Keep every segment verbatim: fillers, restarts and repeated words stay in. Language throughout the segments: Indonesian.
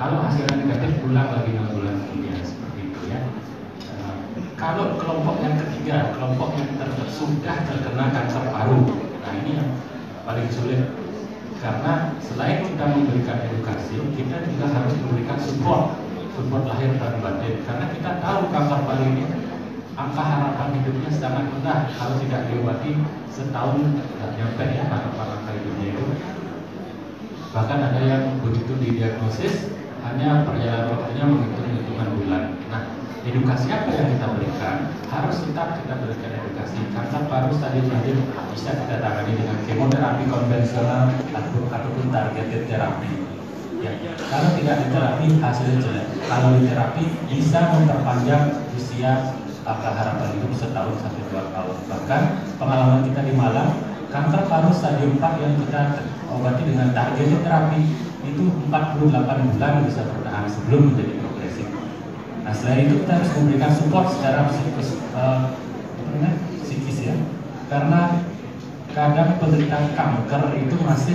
Kalau hasilnya negatif, ulang lagi enam bulan kemudian, seperti itu ya. Uh, kalau kelompok yang ketiga, kelompok yang ter sudah terkena kanker paru, nah ini yang paling sulit, karena selain kita memberikan edukasi, kita juga harus memberikan support, support lahir dan batin, karena kita tahu kanker paru ini angka harapan hidupnya sangat rendah, kalau tidak diobati setahun tidak nyampe ya harapan angka hidupnya itu. Bahkan ada yang begitu didiagnosis hanya perjalanan waktunya menghitung hitungan bulan. Nah, edukasi apa yang kita berikan? Harus tetap kita berikan edukasi. Kanker paru stadium lanjut bisa kita tangani dengan kemoterapi konvensional atau ataupun targeted terapi. Ya, kalau tidak diterapi hasilnya jelek. Kalau diterapi bisa memperpanjang usia angka harapan hidup setahun sampai dua tahun. Bahkan pengalaman kita di Malang, kanker paru stadium empat yang kita obati dengan targeted terapi itu empat puluh delapan bulan bisa bertahan sebelum menjadi progresif. Nah, selain itu kita harus memberikan support secara psikis, uh, psikis ya, karena kadang penderita kanker itu masih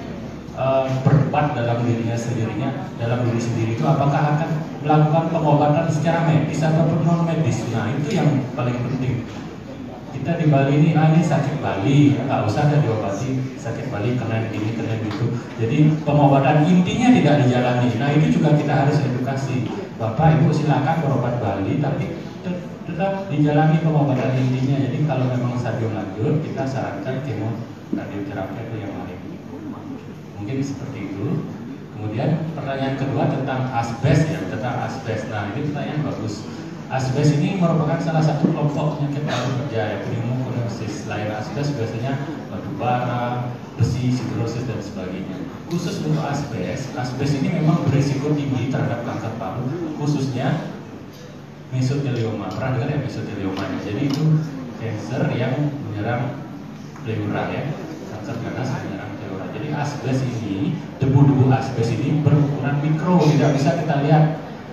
uh, berdebat dalam dirinya sendirinya, dalam diri sendiri itu apakah akan melakukan pengobatan secara medis ataupun non medis. Nah, itu yang paling penting. Kita di Bali ini, ah ini sakit Bali, nggak usah ada diobati, sakit Bali kena ini, kena itu. Jadi pengobatan intinya tidak dijalani. Nah, itu juga kita harus edukasi. Bapak Ibu silakan berobat Bali, tapi tetap dijalani pengobatan intinya. Jadi kalau memang stadium lanjut, kita sarankan kemo radioterapi atau yang lain. Mungkin seperti itu. Kemudian pertanyaan kedua tentang asbes ya, tentang asbes. Nah, ini pertanyaan bagus. Asbes ini merupakan salah satu kelompok penyakit paru kerja ya, pneumokoniosis. Selain asbes biasanya batu bara, besi, siderosis dan sebagainya. Khusus untuk asbes, asbes ini memang berisiko tinggi terhadap kanker paru, khususnya mesotelioma. Pernah dengar ya mesotelioma? Jadi itu kanker yang menyerang pleura ya, kanker ganas menyerang pleura. Jadi asbes ini, debu-debu asbes ini berukuran mikro, tidak bisa kita lihat.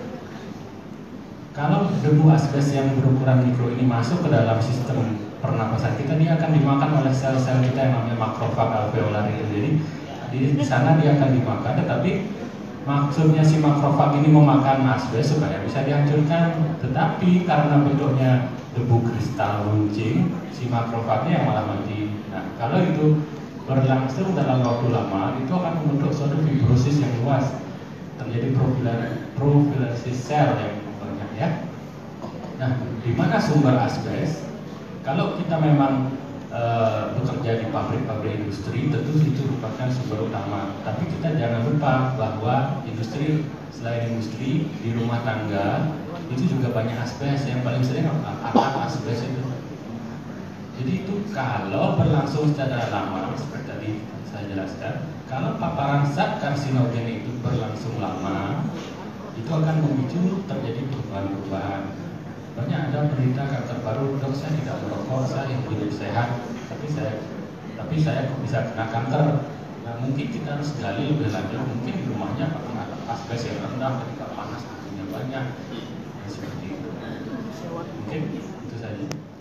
Kalau debu asbes yang berukuran mikro ini masuk ke dalam sistem pernapasan kita, dia akan dimakan oleh sel-sel kita yang namanya makrofag alveolar itu. Jadi di sana dia akan dimakan, tetapi maksudnya si makrofag ini memakan asbes supaya bisa dihancurkan. Tetapi karena bentuknya debu kristal runcing, si makrofagnya yang malah mati. Nah, kalau itu berlangsung dalam waktu lama, itu akan membentuk suatu fibrosis yang luas, terjadi profilasis sel yang ya. Nah, di mana sumber asbes? Kalau kita memang e, bekerja di pabrik-pabrik industri, tentu itu merupakan sumber utama. Tapi kita jangan lupa bahwa industri, selain industri, di rumah tangga itu juga banyak asbes. Yang paling sering atap asbes itu. Jadi itu kalau berlangsung secara lama, seperti tadi saya jelaskan, kalau paparan zat karsinogen itu berlangsung lama, itu akan memicu terjadi perubahan-perubahan. Banyak ada penderita kanker paru, dok saya tidak merokok, saya hidup sehat, tapi saya tapi saya kok bisa kena kanker. Nah, mungkin kita harus gali lebih lanjut, mungkin di rumahnya pakai atap asbes yang rendah, ketika panas suhunya banyak, dan seperti itu. Mungkin itu saja.